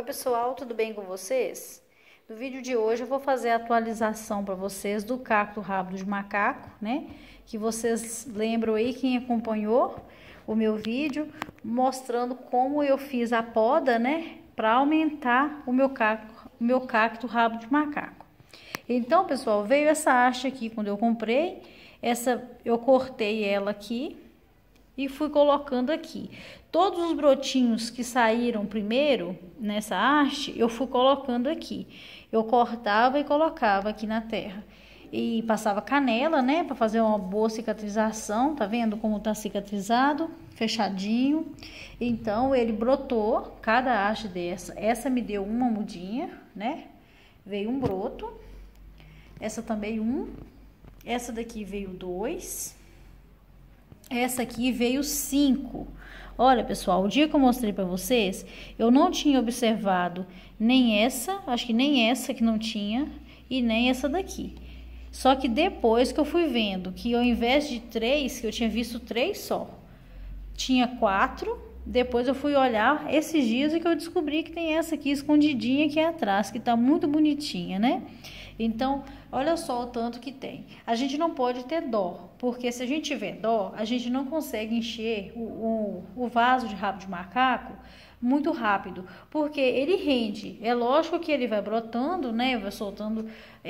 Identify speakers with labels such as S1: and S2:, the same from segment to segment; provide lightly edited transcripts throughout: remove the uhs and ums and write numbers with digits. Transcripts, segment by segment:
S1: Pessoal, tudo bem com vocês? No vídeo de hoje eu vou fazer a atualização para vocês do cacto rabo de macaco, né? Que vocês lembram aí, quem acompanhou o meu vídeo, mostrando como eu fiz a poda, né? Para aumentar o meu cacto rabo de macaco. Então, pessoal, veio essa haste aqui quando eu comprei. Eu cortei ela aqui e fui colocando aqui. Todos os brotinhos que saíram primeiro nessa haste, eu fui colocando aqui. Eu cortava e colocava aqui na terra. E passava canela, né, para fazer uma boa cicatrização. Tá vendo como tá cicatrizado? Fechadinho. Então, ele brotou, cada haste dessa. Essa me deu uma mudinha, né? Veio um broto. Essa também um. Essa daqui veio 2. Essa aqui veio 5. Olha, pessoal, o dia que eu mostrei para vocês, eu não tinha observado nem essa, acho que nem essa que não tinha, e nem essa daqui. Só que depois que eu fui vendo que ao invés de 3, que eu tinha visto 3 só, tinha 4. Depois eu fui olhar esses dias e que eu descobri que tem essa aqui escondidinha aqui atrás, que tá muito bonitinha, né? Então, olha só o tanto que tem. A gente não pode ter dó, porque se a gente tiver dó, a gente não consegue encher o vaso de rabo de macaco muito rápido, porque ele rende. É lógico que ele vai brotando, né? Vai soltando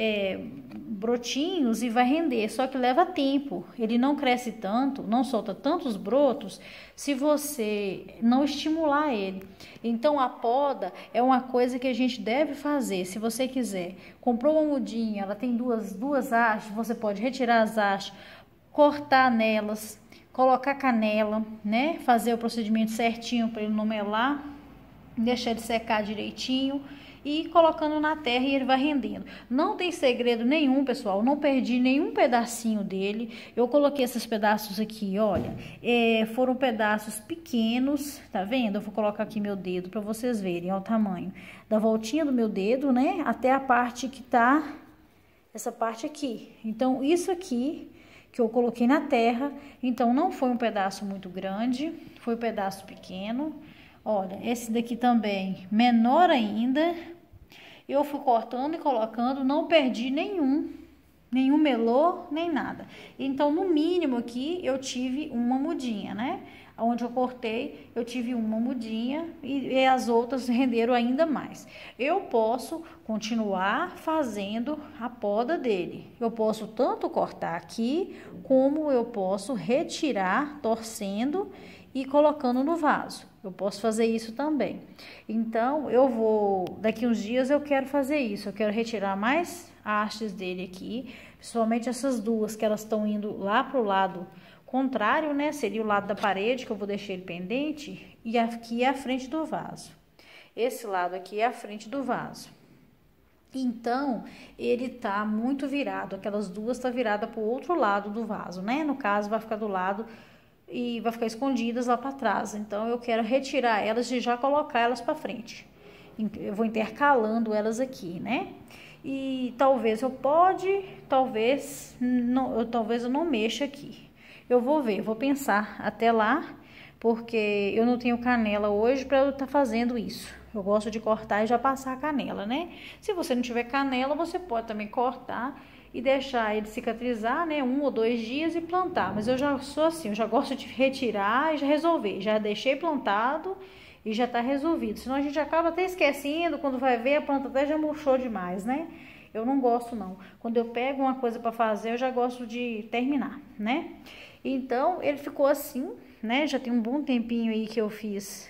S1: brotinhos e vai render, só que leva tempo. Ele não cresce tanto, não solta tantos brotos se você não estimular ele. Então, a poda é uma coisa que a gente deve fazer. Se você quiser, comprou uma mudinha, ela tem duas hastes, você pode retirar as hastes, cortar nelas, colocar canela, né? Fazer o procedimento certinho para ele não melar, deixar ele secar direitinho e colocando na terra e ele vai rendendo. Não tem segredo nenhum, pessoal, não perdi nenhum pedacinho dele. Eu coloquei esses pedaços aqui, olha, foram pedaços pequenos, tá vendo? Eu vou colocar aqui meu dedo para vocês verem, ó, o tamanho da voltinha do meu dedo, né? Até a parte que tá, essa parte aqui. Então, isso aqui que eu coloquei na terra, então não foi um pedaço muito grande, foi um pedaço pequeno. Olha, esse daqui também, menor ainda. Eu fui cortando e colocando, não perdi nenhum melô, nem nada. Então, no mínimo aqui, eu tive uma mudinha, né? Onde eu cortei, eu tive uma mudinha e as outras renderam ainda mais. Eu posso continuar fazendo a poda dele. Eu posso tanto cortar aqui, como eu posso retirar, torcendo e colocando no vaso. Eu posso fazer isso também. Então, daqui uns dias eu quero fazer isso. Eu quero retirar mais hastes dele aqui, principalmente essas duas, que elas estão indo lá pro lado contrário, né? Seria o lado da parede, que eu vou deixar ele pendente, e aqui é a frente do vaso. Esse lado aqui é a frente do vaso. Então, ele tá muito virado, aquelas duas tá virada pro outro lado do vaso, né? No caso, vai ficar do lado e vai ficar escondidas lá para trás. Então, eu quero retirar elas e já colocar elas para frente. Eu vou intercalando elas aqui, né? E talvez talvez eu não mexa aqui. Eu vou ver, eu vou pensar até lá, porque eu não tenho canela hoje para eu estar fazendo isso. Eu gosto de cortar e já passar a canela, né? Se você não tiver canela, você pode também cortar e deixar ele cicatrizar, né, 1 ou 2 dias e plantar. Mas eu já sou assim, eu já gosto de retirar e já resolver. Já deixei plantado e já tá resolvido. Senão a gente acaba até esquecendo, quando vai ver a planta até já murchou demais, né? Eu não gosto não. Quando eu pego uma coisa para fazer, eu já gosto de terminar, né? Então, ele ficou assim, né? Já tem um bom tempinho aí que eu fiz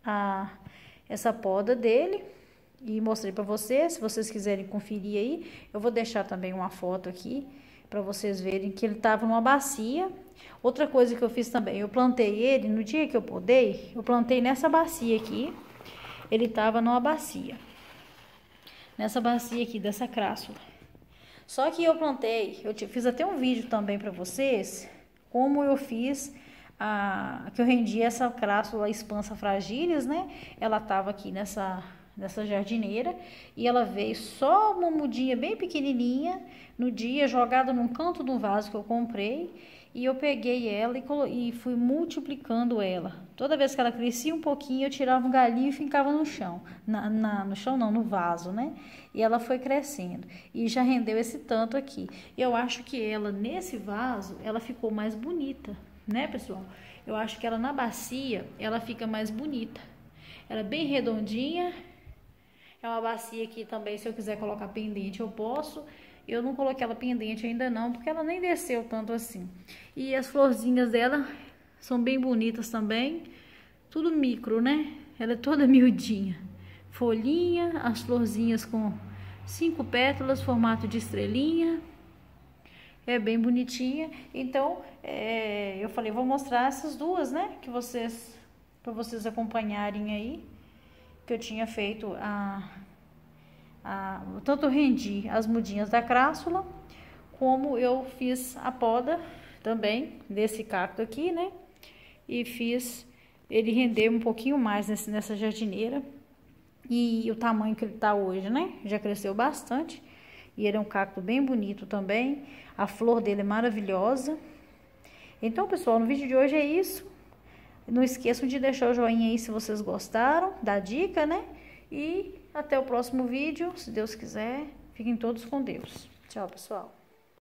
S1: essa poda dele. E mostrei para vocês, se vocês quiserem conferir aí, eu vou deixar também uma foto aqui para vocês verem que ele tava numa bacia. Outra coisa que eu fiz também, eu plantei ele no dia que eu podei, eu plantei nessa bacia aqui. Ele tava numa bacia. Nessa bacia aqui dessa crassula. Só que eu plantei, fiz até um vídeo também para vocês, como eu fiz que eu rendi essa crassula Expansa fragilis, né? Ela tava aqui nessa jardineira e ela veio só uma mudinha bem pequenininha no dia, jogada num canto do vaso que eu comprei, E eu peguei ela e fui multiplicando ela. Toda vez que ela crescia um pouquinho, eu tirava um galinho e ficava no chão. No chão não, no vaso, né? E ela foi crescendo. E já rendeu esse tanto aqui. Eu acho que ela, nesse vaso, ela ficou mais bonita, né, pessoal? Eu acho que ela na bacia, ela fica mais bonita. Ela é bem redondinha. É uma bacia aqui também, se eu quiser colocar pendente, eu posso. Eu não coloquei ela pendente ainda não, porque ela nem desceu tanto assim. E as florzinhas dela são bem bonitas também. Tudo micro, né? Ela é toda miudinha. Folhinha, as florzinhas com 5 pétalas, formato de estrelinha. É bem bonitinha. Então, eu falei, vou mostrar essas duas, né? Para vocês acompanharem aí. Que eu tinha feito tanto rendi as mudinhas da crassula, como eu fiz a poda também desse cacto aqui, né? E fiz ele render um pouquinho mais nessa jardineira. E o tamanho que ele tá hoje, né? Já cresceu bastante. E ele é um cacto bem bonito também. A flor dele é maravilhosa. Então, pessoal, no vídeo de hoje é isso. Não esqueçam de deixar o joinha aí se vocês gostaram da dica, né? E até o próximo vídeo, se Deus quiser. Fiquem todos com Deus. Tchau, pessoal.